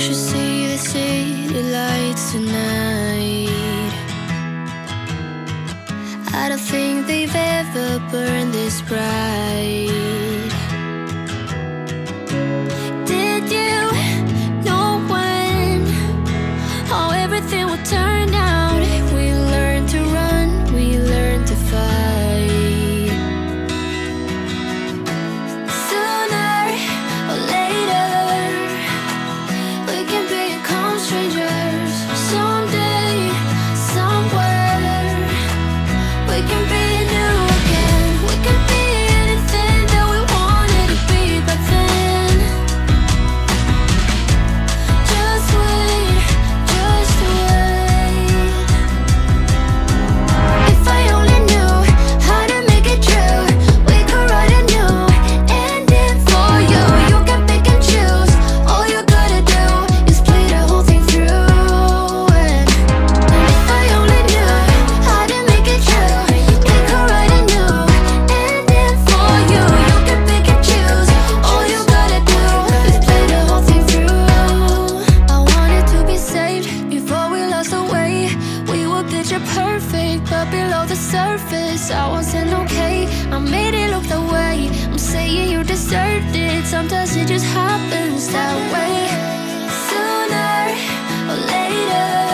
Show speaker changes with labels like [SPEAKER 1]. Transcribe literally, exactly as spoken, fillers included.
[SPEAKER 1] should see the city lights tonight. I don't think they've ever burned this bright. Did you know when how everything would turn out? We learned to run, we learned to fight. Sooner or later, we can become strangers. Someday, somewhere, we can be new again. We can be anything that we wanted to be back then. Just wait, just wait. If I only knew how to make it true, we could write a new ending for you. You can pick and choose. All you gotta do is play the whole thing through. And if I only knew how to make it true, we could write a new ending for you. You can pick and choose. All you gotta do is play the whole thing through. I wanted to be saved before we lost our way. We were picture perfect, but below the surface I wasn't okay. I made it look that way. I'm saying you deserved it. Sometimes it just happens that way. Sooner or later,